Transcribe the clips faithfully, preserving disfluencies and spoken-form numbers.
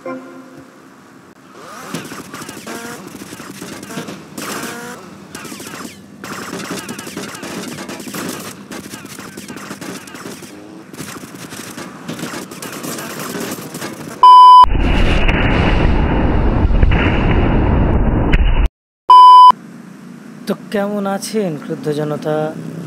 তো কেমন আছেন ক্রুদ্ধ জনতা?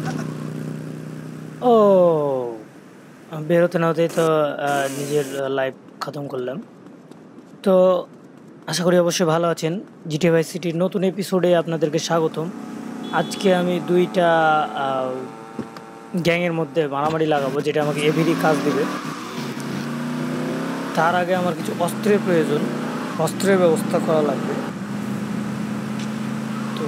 ও বেরোতে না হতেই তো আহ, নিজের লাইফ খতম করলাম। তো আশা করি অবশ্যই ভালো আছেন। জিটিএ ভাইস সিটির নতুন এপিসোডে আপনাদেরকে স্বাগতম। আজকে আমি দুইটা গ্যাংয়ের মধ্যে মারামারি লাগাবো, যেটা আমাকে এভিরি কাজ দিবে। তার আগে আমার কিছু অস্ত্রের প্রয়োজন, অস্ত্রের ব্যবস্থা করা লাগবে। তো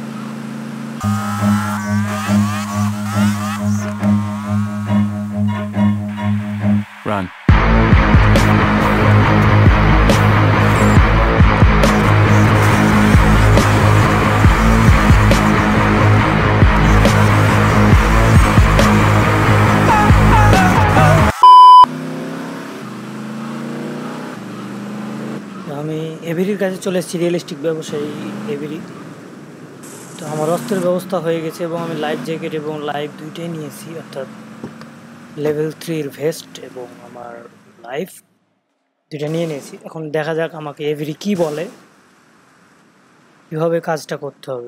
Run. আমি এভিরির কাছে চলে এসেছি, রিয়েলিস্টিক ব্যবসায়ী এভিরি। তো আমার অস্ত্রের ব্যবস্থা হয়ে গেছে এবং আমি লাইফ জ্যাকেট এবং লাইফ দুইটাই নিয়েছি, অর্থাৎ লেভেল থ্রির ভেস্ট এবং আমার লাইফ দুইটা নিয়ে নিয়েছি। এখন দেখা যাক আমাকে এভিরি কি বলে, কীভাবে কাজটা করতে হবে।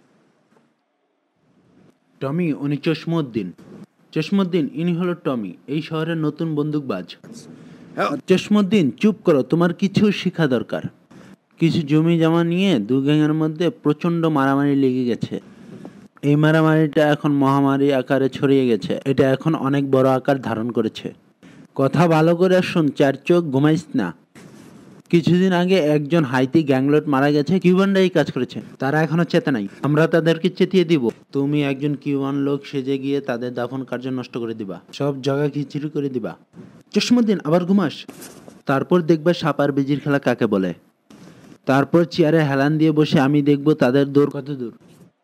টমি, উনি চশমুদ্দিন। চশমুদ্দিন, ইনি হলো টমি, এই শহরের নতুন বন্দুকবাজ। চশমুদ্দিন, চুপ করো, তোমার কিছু শেখা দরকার। কিছু জমি জমা নিয়ে দু গ্যাংয়ের মধ্যে প্রচণ্ড মারামারি লেগে গেছে। এই মারামারিটা এখন মহামারী আকারে ছড়িয়ে গেছে, এটা এখন অনেক বড় আকার ধারণ করেছে। কথা ভালো করে শোন, চার চোখ ঘুমাইস না। কিছুদিন আগে একজন হাইতি গ্যাংলোড মারা গেছে, কিউবানরা এই কাজ করেছে। তারা এখনো চেতে নাই, আমরা তাদেরকে চেতিয়ে দিব। তুমি একজন কিউবান লোক সেজে গিয়ে তাদের দাফন কার্য নষ্ট করে দিবা, সব জায়গা খিচুড়ি করে দিবা। চশমুদ্দিন, আবার ঘুমাস। তারপর দেখবা সাপার বিজির খেলা কাকে বলে। তারপর চেয়ারে হেলান দিয়ে বসে আমি দেখবো তাদের দৌড় কত দূর।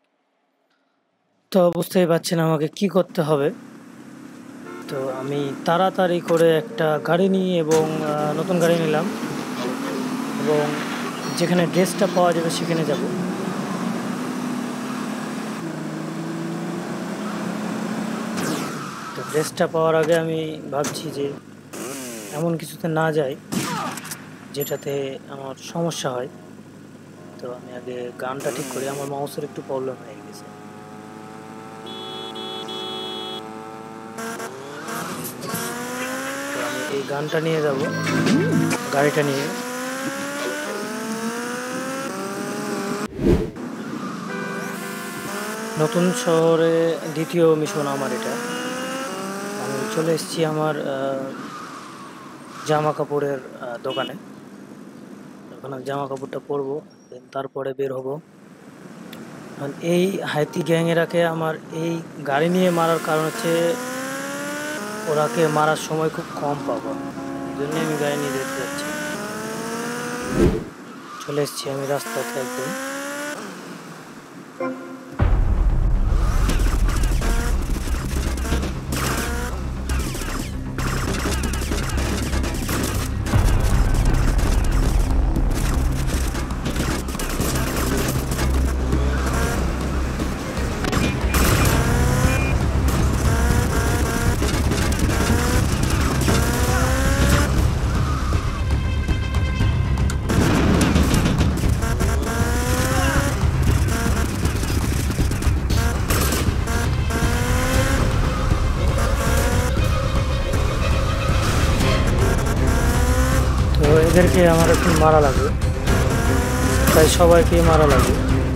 তো বুঝতেই পারছেন আমাকে কি করতে হবে। তো আমি তাড়াতাড়ি করে একটা গাড়ি নিই এবং নতুন গাড়ি নিলাম এবং যেখানে ড্রেসটা পাওয়া যাবে সেখানে যাব। তো ড্রেসটা পাওয়ার আগে আমি ভাবছি যে এমন কিছুতে না যাই যেটাতে আমার সমস্যা হয়। তো আমি আগে গানটা ঠিক করি, আমার মাউসের একটু প্রবলেম হয়ে গেছে। তো আমি এই গানটা নিয়ে যাব, গাড়িটা নিয়ে। নতুন শহরে দ্বিতীয় মিশন আমার এটা। আমি চলে এসেছি আমার জামা কাপড়ের দোকানে। এখন আমি জামা কাপড়টা পরবো, তারপরে বের হব। এই হাইতি গ্যাংয়েরাকে আমার এই গাড়ি নিয়ে মারার কারণ হচ্ছে ওরাকে মারার সময় খুব কম পাবো, এই জন্যই আমি গাড়ি নিয়ে যেতে যাচ্ছি। চলে এসেছি আমি রাস্তাতে একদম। এদেরকে আমার একটু মারা লাগবে, তাই সবাইকেই মারা লাগবে।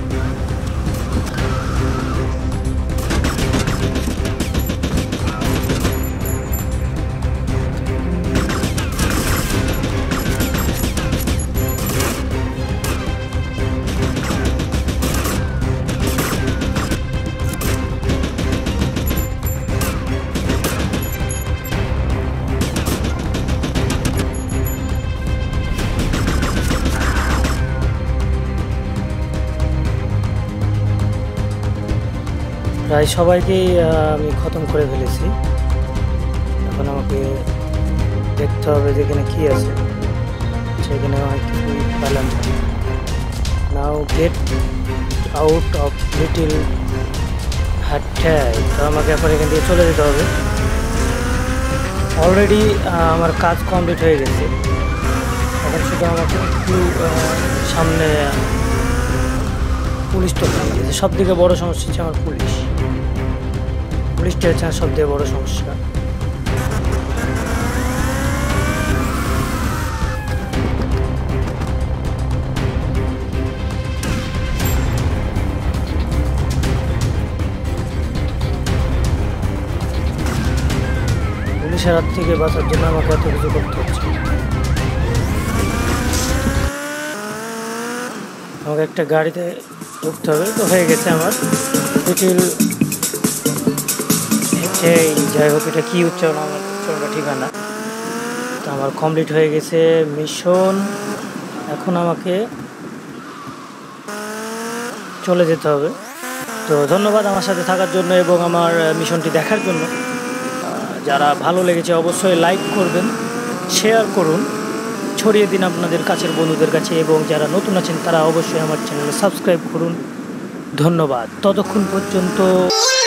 প্রায় সবাইকেই আমি খতম করে ফেলেছি। এখন আমাকে দেখতে হবে যেখানে কি আছে। এখানে অনেক কিছুই পেলাম। Now get out of little হ্যাটাই, তো আমাকে এখন এখান থেকে চলে যেতে হবে। অলরেডি আমার কাজ কমপ্লিট হয়ে গেছে, এখন শুধু আমাকে একটু সামনে পুলিশ তো হয়ে গেছে। সব থেকে বড়ো সমস্যা হচ্ছে আমার পুলিশ, পুলিশটা হচ্ছে সব থেকে বড়ো সমস্যা। পুলিশের হাত থেকে বাঁচার জন্য আমাকে এত কিছু করতে হচ্ছে। আমাকে একটা গাড়িতে ঢুকতে হবে, তো হয়ে গেছে আমার লিটিল এই যাই হোক, এটা কী উচ্চারণ আমার উচ্চারণটা ঠিকানা। তো আমার কমপ্লিট হয়ে গেছে মিশন। এখন আমাকে চলে যেতে হবে। তো ধন্যবাদ আমার সাথে থাকার জন্য এবং আমার মিশনটি দেখার জন্য। যারা ভালো লেগেছে অবশ্যই লাইক করবেন, শেয়ার করুন, ছড়িয়ে দিন আপনাদের কাছের বন্ধুদের কাছে, এবং যারা নতুন আছেন তারা অবশ্যই আমার চ্যানেলে সাবস্ক্রাইব করুন। ধন্যবাদ, ততক্ষণ পর্যন্ত।